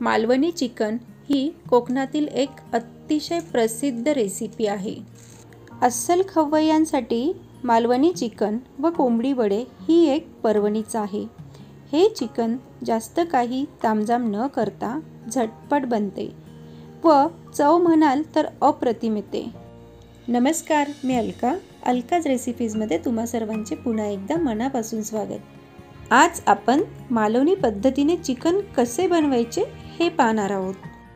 Malvani chicken ही कोकणातील एक अतिशय प्रसिद्ध रेसिपी आहे। अस्सल खवय्यांसाठी मालवणी चिकन व कोंबडी वडे ही एक पर्वणीच आहे। हे चिकन जास्त काही तामझाम न करता झटपट बनते व चव म्हणाल तर अप्रतिम येते। नमस्कार, मी अलकाज रेसिपीजमध्ये तुम्हा सर्वांचे पुन्हा एकदा मनापासून स्वागत। आज आपण मालवणी पद्धतीने चिकन कसे बनवायचे हे पाहणार आहोत।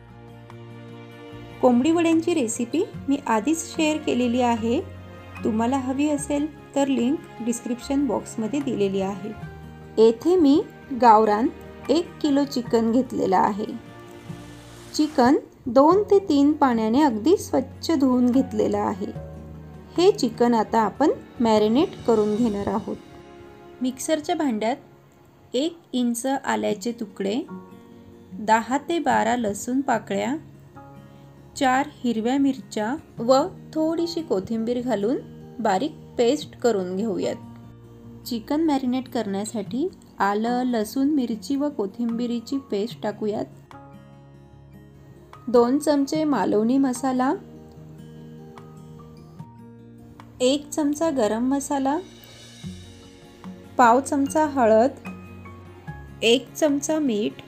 कोंबडी वड्यांची रेसिपी मी आधीच शेअर केलेली आहे, तुम्हाला हवी असेल तर लिंक डिस्क्रिप्शन बॉक्समध्ये दिलेली आहे। येथे मी गावरान 1 किलो चिकन घेतलेला आहे। चिकन 2 ते 3 पाण्याने अगदी स्वच्छ धुवून घेतलेला आहे। हे चिकन आता आपण मॅरिनेट करून घेणार आहोत। मिक्सरच्या भांड्यात 1 इंच आल्याचे तुकडे, 10 ते 12 लसूण पाकळ्या, 4 हिरव्या मिरच्या व थोडीशी कोथिंबीर घालून बारीक पेस्ट करून घेऊयात। चिकन मॅरिनेट करण्यासाठी आलं, लसूण, मिरची व कोथिंबीरीची पेस्ट टाकूयात। 2 चमचे मालवणी मसाला, 1 चमचा गरम मसाला, पाव चमचा हळद, 1 चमचा मीठ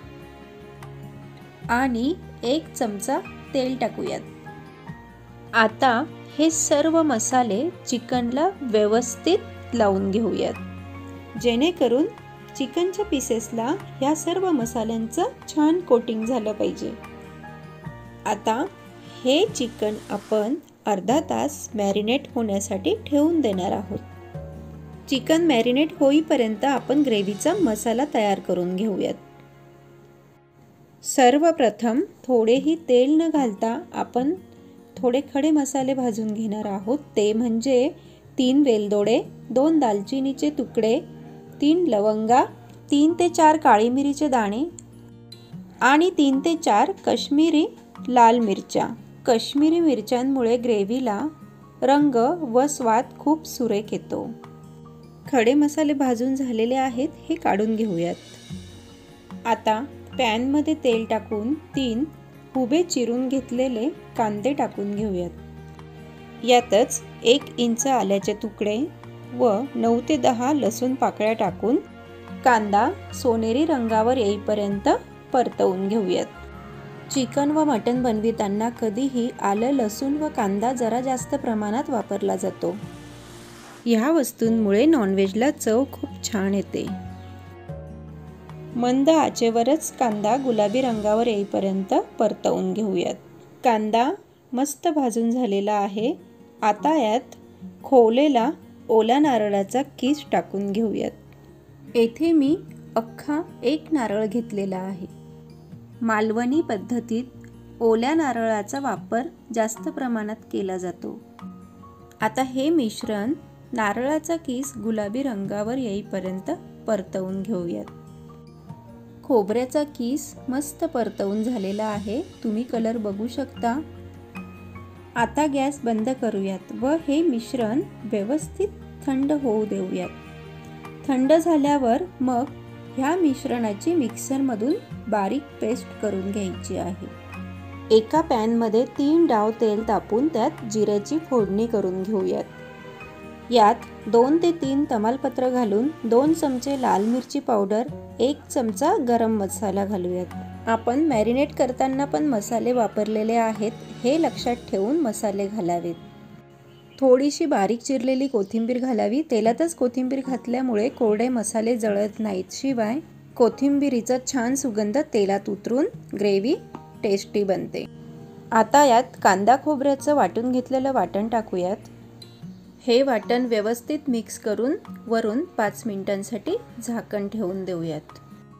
आणि 1 चमचा तेल टाकूयात। आता हे सर्व मसाले चिकनला व्यवस्थित लावून घेऊयात, जेणेकरून चिकनच्या पीसेसला या सर्व मसाल्यांचं छान कोटिंग झालं पाहिजे। आता हे चिकन आपण अर्धा तास मॅरिनेट होण्यासाठी ठेवून देणार आहोत। चिकन मॅरिनेट होईपर्यंत आपण ग्रेव्हीचा मसाला तयार करून घेऊयात। सर्वप्रथम थोडेही तेल न घालता आपण थोडे खडे मसाले भाजून घेणार आहोत। ते म्हणजे 3 वेलदोडे, 2 दालचिनीचे तुकडे, 3 लवंगा, 3 ते 4 काळी मिरीचे दाणे आणि 3 ते 4 काश्मीरी लाल मिरच्या। काश्मीरी मिरच्यांमुळे ग्रेव्हीला रंग व स्वाद खूप सुरेख येतो। खडे मसाले भाजून झालेले आहेत, हे काढून घेऊयात। आता पॅनमध्ये तेल टाकून 3 उभे चिरून घेतलेले कांदे टाकून घेऊयात। यातच 1 इंच आल्याचे तुकडे व 9 ते 10 लसूण पाकळ्या टाकून कांदा सोनेरी रंगावर येईपर्यंत परतवून घेऊयात। चिकन व मटण बनविताना कधीही आलं, लसूण व कांदा जरा जास्त प्रमाणात वापरला जातो। ह्या वस्तूंमुळे नॉनव्हेजला चव खूप छान येते। मंद आचेवरच कांदा गुलाबी रंगावर येईपर्यंत परतवून घेऊयात। कांदा मस्त भाजून झालेला आहे। आता यात खोवलेला ओला नारळाचा कीस टाकून घेऊयात। येथे मी अख्खा 1 नारळ घेतलेला आहे। मालवणी पद्धतीत ओल्या नारळाचा वापर जास्त प्रमाणात केला जातो। आता हे मिश्रण नारळाचा कीस गुलाबी रंगावर येईपर्यंत परतवून घेऊयात। खोबऱ्याचा कीस मस्त परतवून झालेला आहे, तुम्ही कलर बघू शकता। आता गॅस बंद करूयात व हे मिश्रण व्यवस्थित थंड होऊ देऊयात। थंड झाल्यावर मग ह्या मिश्रणाची मिक्सरमधून बारीक पेस्ट करून घ्यायची आहे। एका पॅनमध्ये 3 डाव तेल तापून त्यात जिऱ्याची फोडणी करून घेऊयात। यात 2 ते 3 तमालपत्र घालून 2 चमचे लाल मिरची पावडर, 1 चमचा गरम मसाला घालूयात। आपण मॅरिनेट करताना पण मसाले वापरलेले आहेत, हे लक्षात ठेवून मसाले घालावेत। थोडीशी बारीक चिरलेली कोथिंबीर घालावी। तेलातच कोथिंबीर घातल्यामुळे कोरडे मसाले जळत नाहीत, शिवाय कोथिंबीरीचा छान सुगंध तेलात उतरून ग्रेव्ही टेस्टी बनते। आता यात कांदा खोबऱ्याचं वाटून घेतलेलं वाटण टाकूयात। हे वाटण व्यवस्थित मिक्स करून वरून 5 मिनिटांसाठी झाकण ठेवून देऊयात।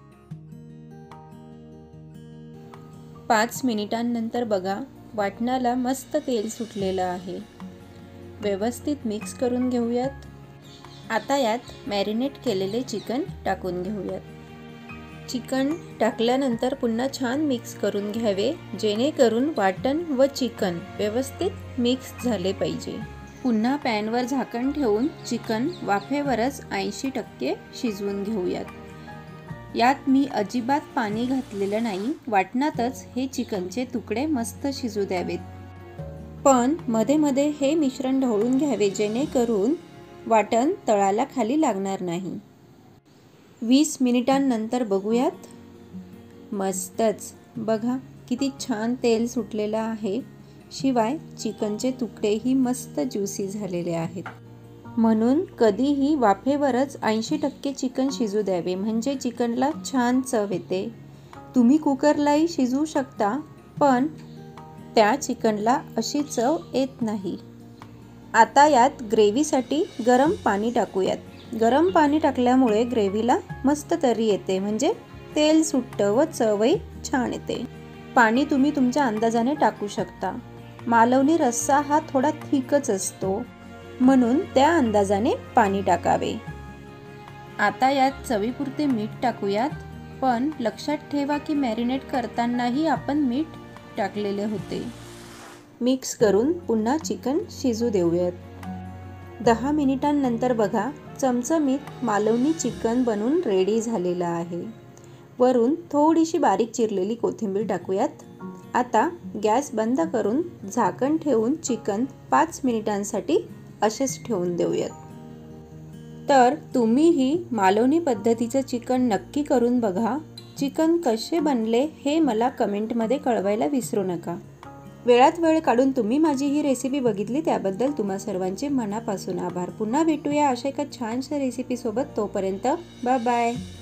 5 मिनिटांनंतर बघा, वाटणाला मस्त तेल सुटलेलं आहे। व्यवस्थित मिक्स करून घेऊयात। आता यात मॅरिनेट केलेले चिकन टाकून घेऊयात। चिकन टाकल्यानंतर पुन्हा छान मिक्स करून घ्यावे, जेणेकरून वाटण व चिकन व्यवस्थित मिक्स झाले पाहिजे। पुन्हा पॅनवर झाकण ठेवून चिकन वाफेवरच 80% शिजवून घेऊयात। यात मी अजिबात पाणी घातलेलं नाही. वाटणातच हे चिकनचे तुकडे मस्त शिजू द्यावेत. पण मध्ये मध्ये हे मिश्रण ढवळून घ्यावे, जेणेकरून वाटण तळाला खाली लागणार नाही. 20 मिनिटांनंतर बघूयात. मस्तच, बघा किती छान तेल सुटलेलं आहे. शिवाय चिकनचे तुकडेही मस्त ज्युसी झालेले आहेत. म्हणून कधीही वाफेवरच 80% चिकन शिजू द्यावे, म्हणजे चिकनला छान चव येते. तुम्ही कुकरलाही शिजवू शकता, पण त्या चिकनला अशी चव येत नाही. आता यात ग्रेव्हीसाठी गरम पाणी टाकूयात. गरम पाणी टाकल्यामुळे ग्रेव्हीला मस्त तर्री येते, म्हणजे तेल सुटतं व चवही छान येते. पाणी तुम्ही तुमच्या अंदाजाने टाकू शकता. मालवणी रस्सा हा थोडा थिकच असतो, म्हणून त्या अंदाजाने पाणी टाकावे. आता यात चवीपुरते मीठ टाकूयात. पण लक्षात ठेवा की मॅरिनेट करतानाही आपण मीठ टाकलेले होते. मिक्स करून पुन्हा चिकन शिजू देऊयात. 10 मिनिटांनंतर बघा, चमचमीत मालवणी चिकन बनून रेडी झालेलं आहे. वरून थोडीशी बारीक चिरलेली कोथिंबीर टाकूयात. आता गॅस बंद करून झाकण ठेवून चिकन 5 मिनिटांसाठी असेच ठेवून देऊयात. तर तुम्हीही मालवणी पद्धतीचं चिकन नक्की करून बघा. चिकन कसे बनले हे मला कमेंटमध्ये कळवायला विसरू नका. वेळात वेळ काढून तुम्ही माझी ही रेसिपी बघितली त्याबद्दल तुम्हा सर्वांचे मनापासून आभार. पुन्हा भेटूया अशा एका छानशा रेसिपीसोबत. तोपर्यंत बाय बाय.